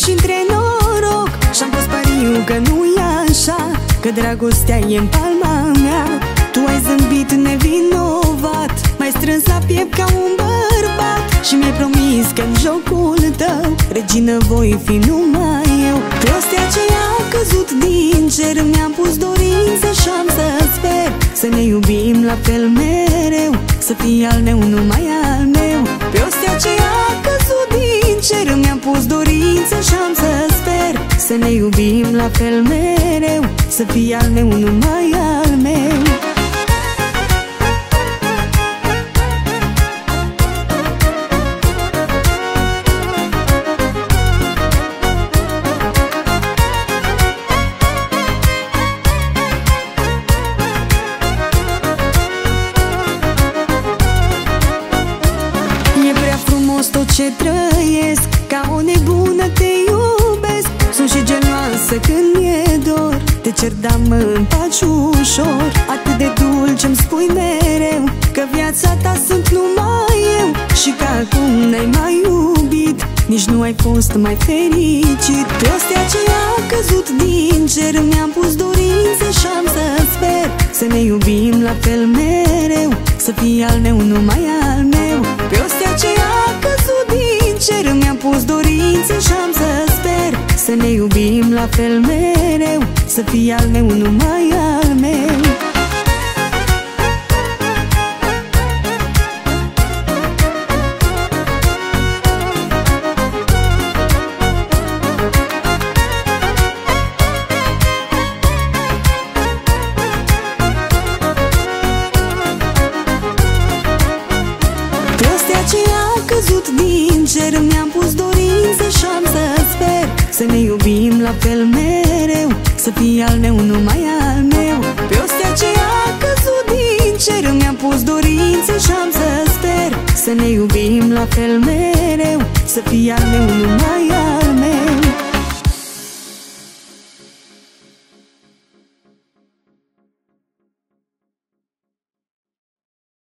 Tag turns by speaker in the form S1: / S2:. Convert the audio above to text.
S1: și între noroc și-am pus pariu că nu-i așa, că dragostea e în palma mea. Tu ai zâmbit nevinovat, m-ai strâns la piept ca un bărbat și mi-ai promis că în jocul tău regină voi fi numai eu. Prostia ce a căzut din cer, mi-am pus dorință și-am să sper să ne iubim la fel mereu, să fii al meu, numai al meu. Prostia ce a căzut din cer, mi-am pus dorință și-am să sper să ne iubim la fel mereu, să fii al meu, numai al meu. Tot ce trăiesc, ca o nebună te iubesc. Sunt și geloasă când mi-e dor, te cer, dar mă împaci ușor. Atât de dulce-mi spui mereu că viața ta sunt numai eu și că acum n-ai mai iubit, nici nu ai fost mai fericit. Prostia ce a căzut din cer, mi-am pus dorință și-am să sper să ne iubim la fel mereu, să fii al meu, numai al meu. Prostia ce a căzut din cer, mi-am pus dorință și-am să sper să ne iubim la fel mereu, să fii al meu, numai al meu. Prostia ce a căzut din cer, mi-am pus dorință și-am să sper să ne iubim la fel mereu, să fii al meu, numai al meu. Prostia ce a căzut din cer, mi-am pus dorință și-am să sper să ne iubim la fel mereu, să fii al meu, numai al meu.